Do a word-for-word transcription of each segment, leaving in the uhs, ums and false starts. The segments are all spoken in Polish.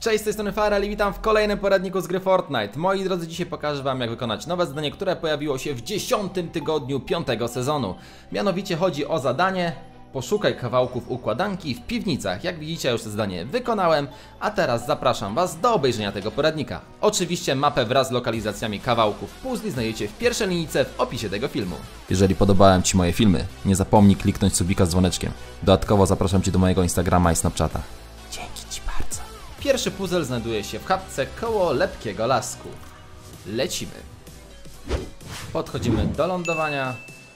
Cześć, z tej strony Farel i witam w kolejnym poradniku z gry Fortnite. Moi drodzy, dzisiaj pokażę wam, jak wykonać nowe zadanie, które pojawiło się w dziesiątym tygodniu piątego sezonu. Mianowicie chodzi o zadanie: poszukaj kawałków układanki w piwnicach. Jak widzicie, ja już to zadanie wykonałem, a teraz zapraszam was do obejrzenia tego poradnika. Oczywiście mapę wraz z lokalizacjami kawałków puzli znajdziecie w pierwszej linijce w opisie tego filmu. Jeżeli podobałem ci moje filmy, nie zapomnij kliknąć subika z dzwoneczkiem. Dodatkowo zapraszam cię do mojego Instagrama i Snapchata. Dzięki ci bardzo. Pierwszy puzzle znajduje się w chatce koło lepkiego lasku. Lecimy. Podchodzimy do lądowania.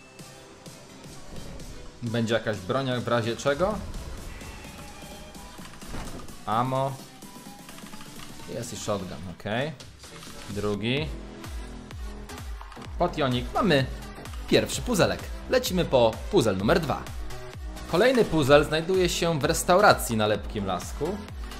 Będzie jakaś broń w razie czego. Ammo. Jest i shotgun, ok. Drugi. Potionik. Mamy pierwszy puzelek. Lecimy po puzzle numer dwa. Kolejny puzzle znajduje się w restauracji na lepkim lasku.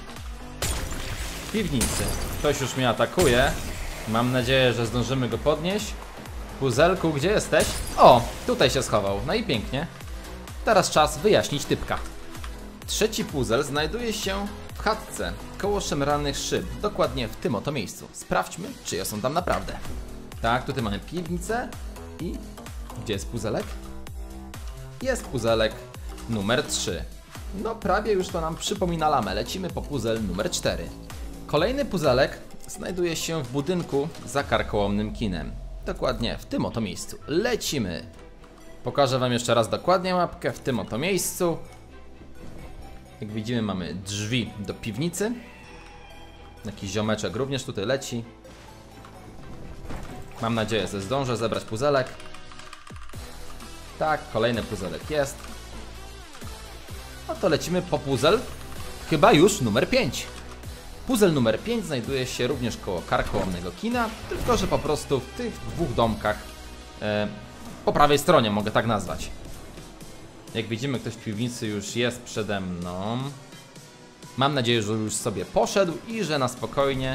W piwnicy. Ktoś już mnie atakuje. Mam nadzieję, że zdążymy go podnieść. Puzelku, gdzie jesteś? O, tutaj się schował. No i pięknie. Teraz czas wyjaśnić typka. Trzeci puzzle znajduje się w chatce koło szemranych szyb. Dokładnie w tym oto miejscu. Sprawdźmy, czy są tam naprawdę. Tak, tutaj mamy piwnicę. I gdzie jest puzelek? Jest puzelek numer trzy. No prawie już to nam przypomina lamę. Lecimy po puzzle numer cztery. Kolejny puzelek znajduje się w budynku za karkołomnym kinem. Dokładnie w tym oto miejscu. Lecimy. Pokażę wam jeszcze raz dokładnie mapkę. W tym oto miejscu. Jak widzimy, mamy drzwi do piwnicy. Jakiś ziomeczek również tutaj leci. Mam nadzieję, że zdążę zebrać puzelek. Tak, kolejny puzelek jest. No to lecimy po puzzle. Chyba już numer pięć. Puzzle numer pięć znajduje się również koło karkołomnego kina, tylko że po prostu w tych dwóch domkach e, po prawej stronie, mogę tak nazwać. Jak widzimy, ktoś w piwnicy już jest przede mną. Mam nadzieję, że już sobie poszedł i że na spokojnie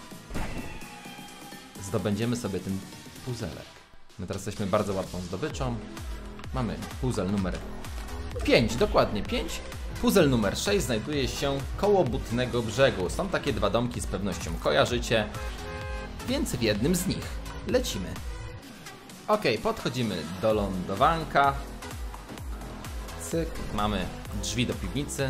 zdobędziemy sobie ten puzelek. My teraz jesteśmy bardzo łatwą zdobyczą. Mamy puzzle numer pięć, dokładnie pięć. Puzzle numer sześć znajduje się koło Butnego Brzegu. Są takie dwa domki, z pewnością kojarzycie, więc w jednym z nich lecimy. Ok, podchodzimy do lądowanka. Cyk, mamy drzwi do piwnicy.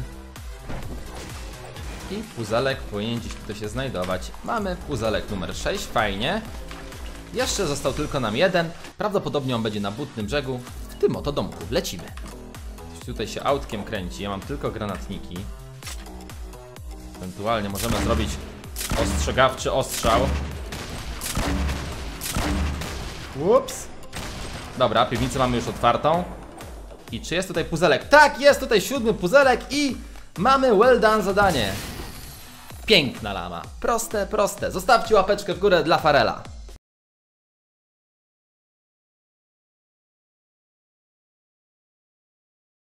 I puzelek powinien gdzieś tutaj się znajdować. Mamy puzelek numer sześć, fajnie. Jeszcze został tylko nam jeden. Prawdopodobnie on będzie na Butnym Brzegu. W tym oto domku lecimy. Tutaj się autkiem kręci, ja mam tylko granatniki. Ewentualnie możemy zrobić ostrzegawczy ostrzał. Ups. Dobra, piwnicę mamy już otwartą. I czy jest tutaj puzelek? Tak, jest tutaj siódmy puzelek i mamy well done zadanie. Piękna lama. Proste, proste. Zostawcie łapeczkę w górę dla Farela.